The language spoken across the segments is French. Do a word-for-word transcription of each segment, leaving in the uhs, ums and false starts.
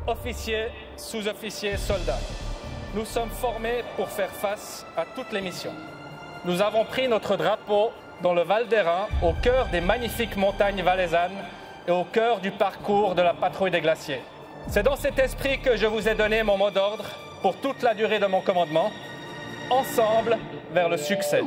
Officiers, sous-officiers, soldats, nous sommes formés pour faire face à toutes les missions. Nous avons pris notre drapeau dans le Val d'Airain, au cœur des magnifiques montagnes valaisannes et au cœur du parcours de la patrouille des glaciers. C'est dans cet esprit que je vous ai donné mon mot d'ordre pour toute la durée de mon commandement, ensemble vers le succès.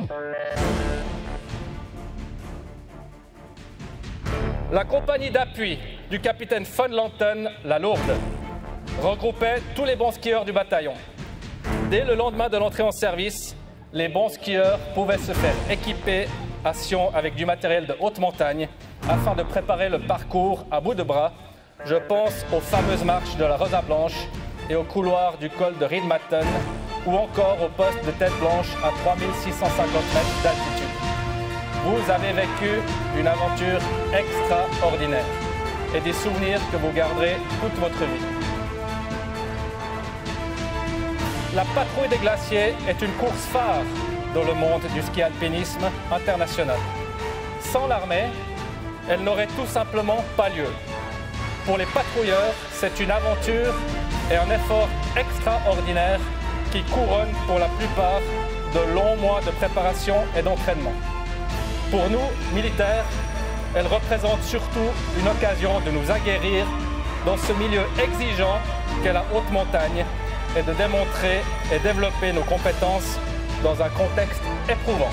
La compagnie d'appui du capitaine von Lanten, la Lourde, regroupait tous les bons skieurs du bataillon. Dès le lendemain de l'entrée en service, les bons skieurs pouvaient se faire équiper à Sion avec du matériel de haute montagne afin de préparer le parcours à bout de bras. Je pense aux fameuses marches de la Rosa Blanche et au couloir du col de Riedsmatten ou encore au poste de Tête Blanche à trois mille six cent cinquante mètres d'altitude. Vous avez vécu une aventure extraordinaire et des souvenirs que vous garderez toute votre vie. La patrouille des glaciers est une course phare dans le monde du ski alpinisme international. Sans l'armée, elle n'aurait tout simplement pas lieu. Pour les patrouilleurs, c'est une aventure et un effort extraordinaire qui couronnent pour la plupart de longs mois de préparation et d'entraînement. Pour nous, militaires, elle représente surtout une occasion de nous aguerrir dans ce milieu exigeant qu'est la haute montagne et de démontrer et développer nos compétences dans un contexte éprouvant.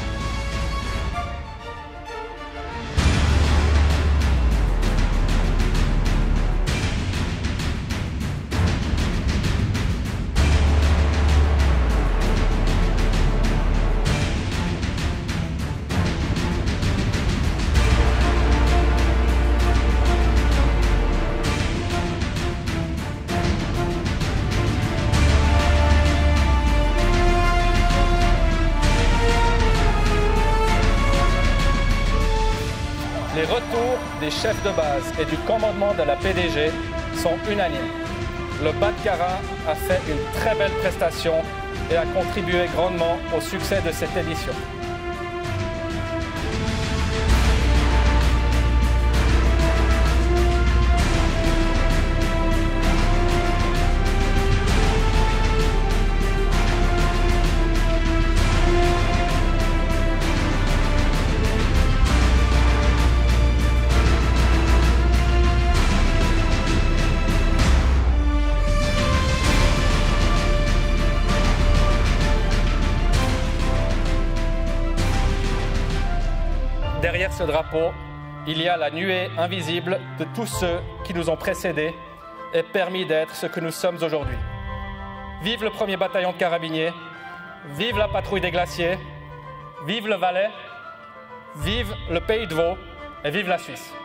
Les retours des chefs de base et du commandement de la P D G sont unanimes. Le Bas-de-Carin a fait une très belle prestation et a contribué grandement au succès de cette édition. Derrière ce drapeau, il y a la nuée invisible de tous ceux qui nous ont précédés et permis d'être ce que nous sommes aujourd'hui. Vive le premier bataillon de carabiniers, vive la patrouille des glaciers, vive le Valais, vive le Pays de Vaud et vive la Suisse.